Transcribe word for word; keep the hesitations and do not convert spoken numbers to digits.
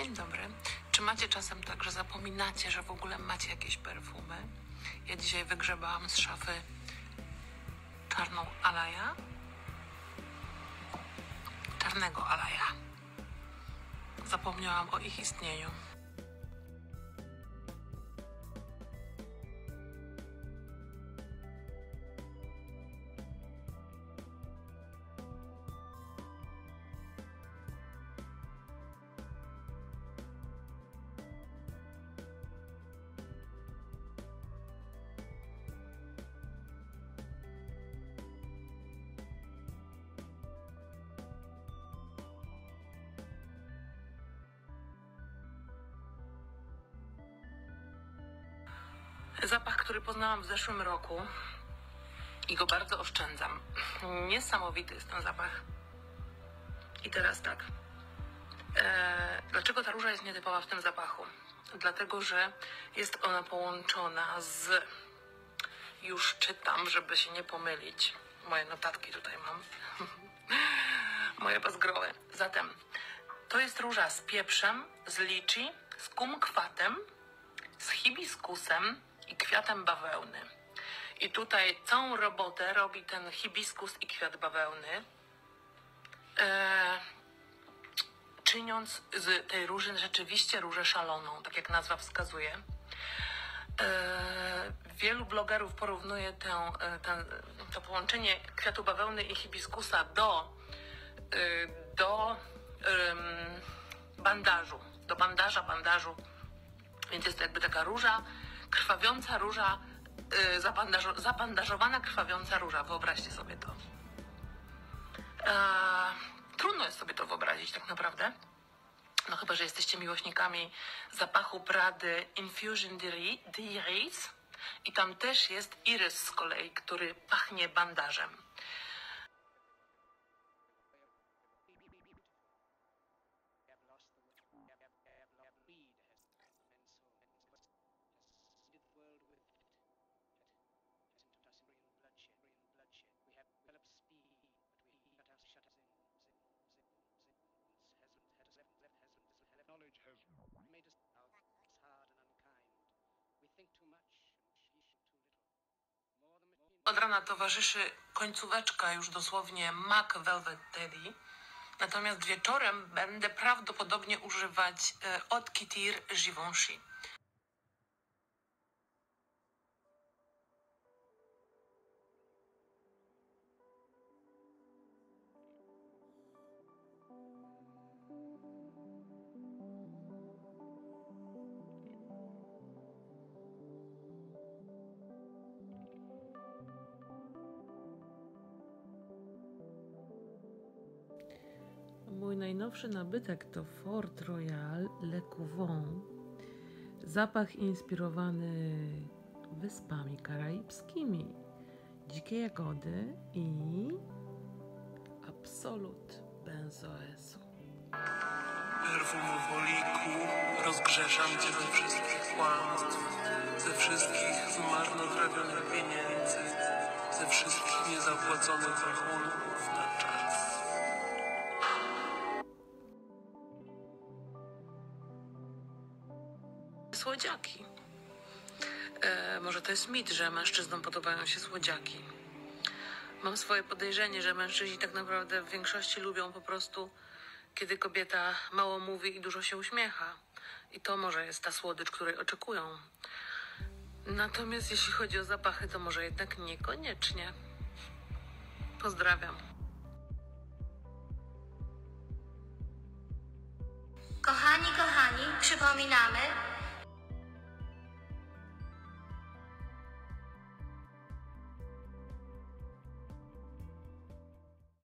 Dzień dobry. Czy macie czasem tak, że zapominacie, że w ogóle macie jakieś perfumy? Ja dzisiaj wygrzebałam z szafy czarną Alaja. Czarnego Alaja. Zapomniałam o ich istnieniu. Zapach, który poznałam w zeszłym roku i go bardzo oszczędzam. Niesamowity jest ten zapach. I teraz tak. Eee, dlaczego ta róża jest nietypowa w tym zapachu? Dlatego, że jest ona połączona z... Już czytam, żeby się nie pomylić. Moje notatki tutaj mam. Moje bazgroły. Zatem to jest róża z pieprzem, z liczy, z kumkwatem, z hibiskusem i kwiatem bawełny. I tutaj całą robotę robi ten hibiskus i kwiat bawełny, e, czyniąc z tej róży rzeczywiście różę szaloną, tak jak nazwa wskazuje. E, wielu blogerów porównuje tę, ten, to połączenie kwiatu bawełny i hibiskusa do, e, do e, bandażu, do bandaża, bandażu. Więc jest to jakby taka róża, krwawiąca róża, yy, zabandażo zabandażowana, krwawiąca róża. Wyobraźcie sobie to. Eee, trudno jest sobie to wyobrazić tak naprawdę. No chyba, że jesteście miłośnikami zapachu Prady Infusion d'Iris. I tam też jest irys z kolei, który pachnie bandażem. Knowledge has made us hard and unkind. We think too much and feel too little. More than Od rana towarzyszy końcóweczka już dosłownie MAC Velvet Teddy. Natomiast wieczorem będę prawdopodobnie używać e, Haute Couture Givenchy. Mój najnowszy nabytek to Fort Royal Le Couvent. Zapach inspirowany wyspami karaibskimi, dzikie jagody i absolut benzoesu. Perfumowoliku, rozgrzeszam cię ze wszystkich kłamstw, ze wszystkich zmarnotrawionych pieniędzy, ze wszystkich niezapłaconych rachunków na czas. Słodziaki. E, może to jest mit, że mężczyznom podobają się słodziaki. Mam swoje podejrzenie, że mężczyźni tak naprawdę w większości lubią po prostu, kiedy kobieta mało mówi i dużo się uśmiecha. I to może jest ta słodycz, której oczekują. Natomiast jeśli chodzi o zapachy, to może jednak niekoniecznie. Pozdrawiam. Kochani, kochani, przypominamy,